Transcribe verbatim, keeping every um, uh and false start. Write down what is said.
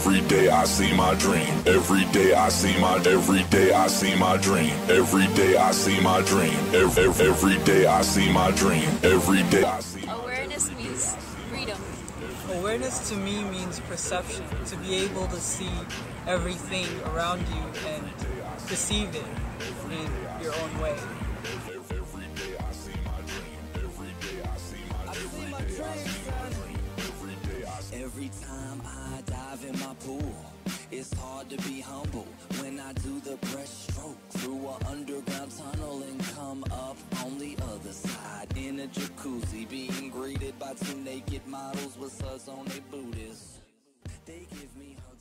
Every day I see my dream. Every day I see my. Every day I see my dream. Every day I see my dream. Every, every day I see my dream. Every day I see. Awareness means freedom. Awareness to me means perception. To be able to see everything around you and perceive it in your own way. Every day I see my dream. Every day I see my dream. Every day I see. Every time I dive in my pool, it's hard to be humble when I do the breaststroke through an underground tunnel and come up on the other side in a jacuzzi, being greeted by two naked models with suds on their booties. They give me